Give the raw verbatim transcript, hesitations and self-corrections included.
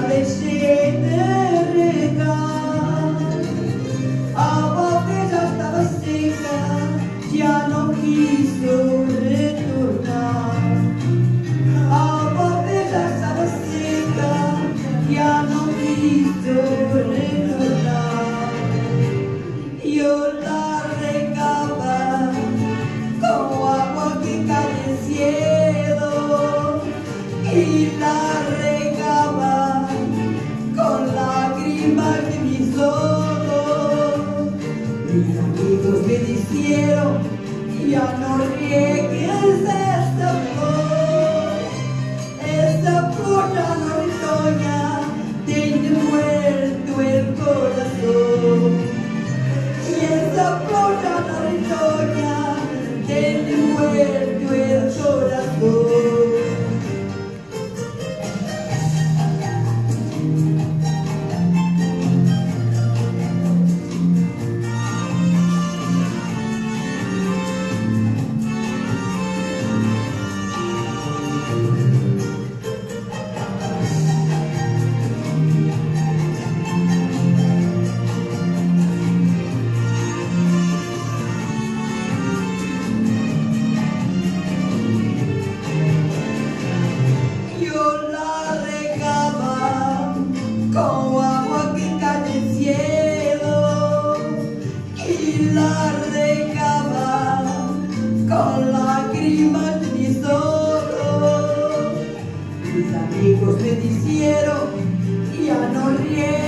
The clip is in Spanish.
dejé de regar. Agua que ya estaba seca, ya no quiso retornar. Agua que ya estaba seca, ya no quiso retornar. Yo la regaba con agua que cae del cielo y la regaba con lágrimas de mis ojos. Mis amigos me dijeron: ya no riegues esta flor, esta flor ya no retoña, tiene muerto el corazón. Y esa flor ya no retoña, tiene muerto el corazón. Con agua que cae del cielo y la regaba con lágrimas de mis ojos. Mis amigos me dijeron: ya no riegues